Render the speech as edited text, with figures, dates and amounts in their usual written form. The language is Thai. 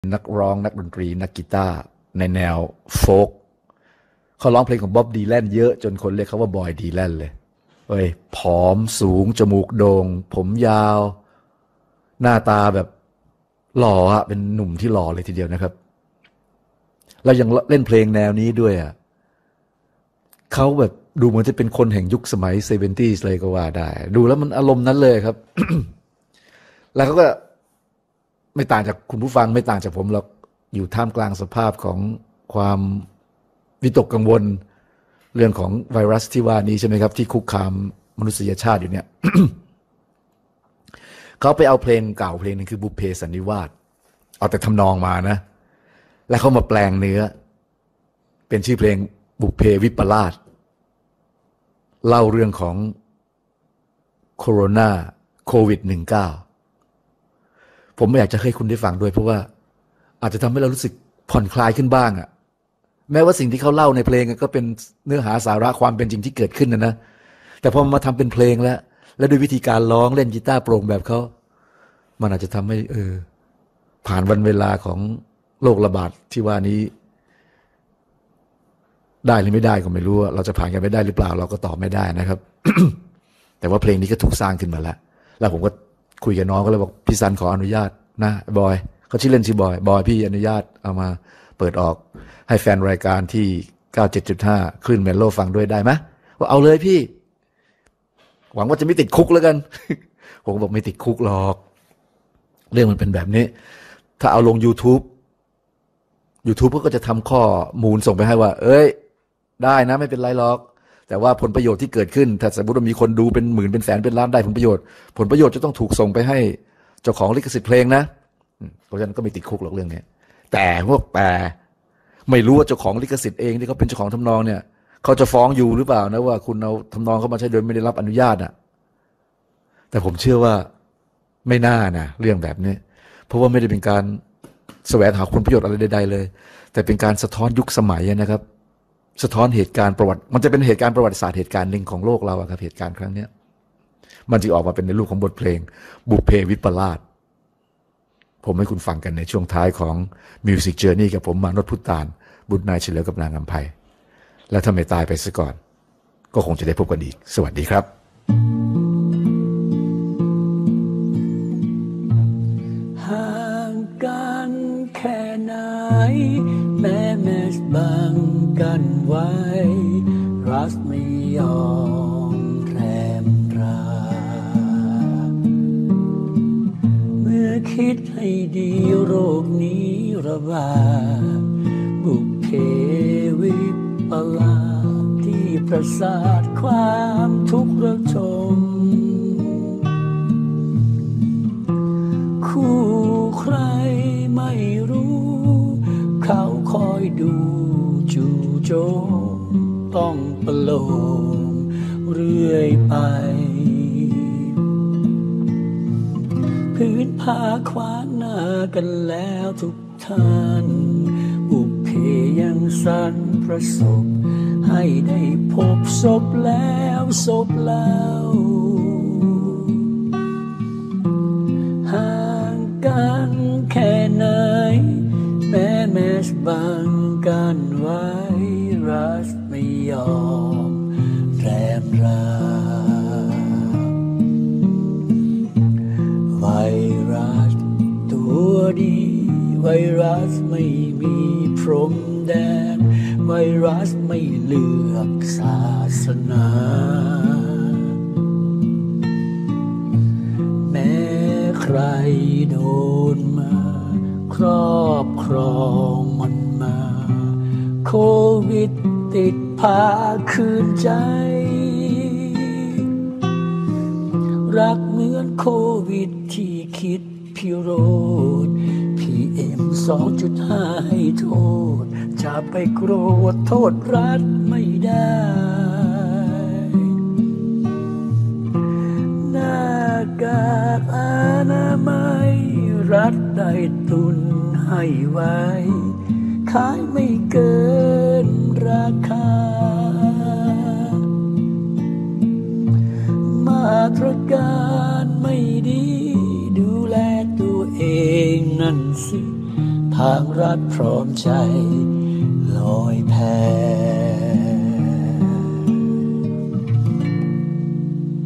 นักร้องนักดนตรีนักกีตาร์ในแนวโฟล์กเขาร้องเพลงของบ๊อบดีแลนเยอะจนคนเรียกเขาว่าบอยดีแลนเลยเฮ้ยผอมสูงจมูกโด่งผมยาวหน้าตาแบบหล่ออะเป็นหนุ่มที่หล่อเลยทีเดียวนะครับแล้วยังเล่นเพลงแนวนี้ด้วยอ่ะเขาแบบดูเหมือนจะเป็นคนแห่งยุคสมัย70sเลยก็ว่าได้ดูแล้วมันอารมณ์นั้นเลยครับ แล้วเขาก็ไม่ต่างจากคุณผู้ฟังไม่ต่างจากผมหรอกอยู่ท่ามกลางสภาพของความวิตกกังวลเรื่องของไวรัสที่ว่านี้ใช่ไหมครับที่คุกคามมนุษยชาติอยู่เนี่ย เขาไปเอาเพลงเก่าเพลงนึงคือบุพเพสันนิวาสเอาแต่ทำนองมานะแล้วเขามาแปลงเนื้อเป็นชื่อเพลงบุพเพวิปลาสเล่าเรื่องของโควิด -19 ผมไม่อยากจะให้คุณได้ฟังด้วยเพราะว่าอาจจะทำให้เรารู้สึกผ่อนคลายขึ้นบ้างอะแม้ว่าสิ่งที่เขาเล่าในเพลงก็เป็นเนื้อหาสาระความเป็นจริงที่เกิดขึ้นนะแต่พอมาทำเป็นเพลงแล้วด้วยวิธีการร้องเล่นกีตาร์โปร่งแบบเขามันอาจจะทำให้ผ่านวันเวลาของโรคระบาดที่ว่านี้ได้หรือไม่ได้ก็ไม่รู้เราจะผ่านกันไปได้หรือเปล่าเราก็ตอบไม่ได้นะครับ แต่ว่าเพลงนี้ก็ถูกสร้างขึ้นมาแล้วผมก็คุยกับน้องก็เลยบอกพี่ซันขออนุญาตนะบอยเขาชื่อเล่นชื่อบอยพี่อนุญาตเอามาเปิดออกให้แฟนรายการที่ 97.5 คลื่นเมโลฟังด้วยได้ไหมว่าเอาเลยพี่หวังว่าจะไม่ติดคุกแล้วกัน ผมบอกไม่ติดคุกหรอกเรื่องมันเป็นแบบนี้ถ้าเอาลง YouTube ก็จะทำข้อมูลส่งไปให้ว่าได้นะไม่เป็นไรหรอกแต่ว่าผลประโยชน์ที่เกิดขึ้นถ้าสมมติว่ามีคนดูเป็นหมื่นเป็นแสนเป็นล้านได้ผลประโยชน์จะต้องถูกส่งไปให้เจ้าของลิขสิทธิ์เพลงนะเพราะฉะนั้นก็ไม่ติดคุกหรอกเรื่องนี้แต่พวกไม่รู้ว่าเจ้าของลิขสิทธิ์เองที่เขาเป็นเจ้าของทำนองเนี่ยเขาจะฟ้องอยู่หรือเปล่านะว่าคุณเอาทำนองเข้ามาใช้โดยไม่ได้รับอนุญาตอ่ะแต่ผมเชื่อว่าไม่น่านะเรื่องแบบนี้เพราะว่าไม่ได้เป็นการแสวงหาผลประโยชน์อะไรใดๆเลยแต่เป็นการสะท้อนยุคสมัยนะครับสะท้อนเหตุการณ์ประวัติมันจะเป็นเหตุการณ์ประวัติศาสตร์เหตุการณ์หนึ่งของโลกเราครับเหตุการณ์ครั้งนี้มันจะออกมาเป็นในรูปของบทเพลงบุพเพวิปลาสผมให้คุณฟังกันในช่วงท้ายของ Music Journey กับผมมานพพุทธานบุตรนายเฉลิมกับนางอำไพและถ้าไม่ตายไปซะก่อนก็คงจะได้พบกันอีกสวัสดีครับห่างกันแค่ไหนแม้บังกันไว้รักไม่ยอมแรมราเมื่อคิดให้ดีโรคนี้ระบาดบุพเพวิปลาสที่ประสาทความทุกข์ระทมคู่ใครไม่รู้เขาคอยดูจู่โจมต้องประโลมเรื่อยไปพื้นผ้าขวางหน้ากันแล้วทุกท่านบุพเพยังสั่นประสบให้ได้พบศพแล้วห่างกันแค่ไหนแม้บังกันไว้รักไม่ยอมแรมราไวรัสตัวดีไวรัสไม่มีพรมแดนไวรัสไม่เลือกศาสนาแม้ใครโดนมาครอบครองมันมาโควิดติดพาคืนใจรักเหมือนโควิดที่คิดพิโรธ PM 2.5 ให้โทษจะไปโกรธโทษรัฐไม่ได้หน้ากากอนามัยรัฐได้ตุนให้ไว้ขายไม่เกินราคามาตรการไม่ดีดูแลตัวเองนั่นสิพางรักพร้อมใจลอยแพ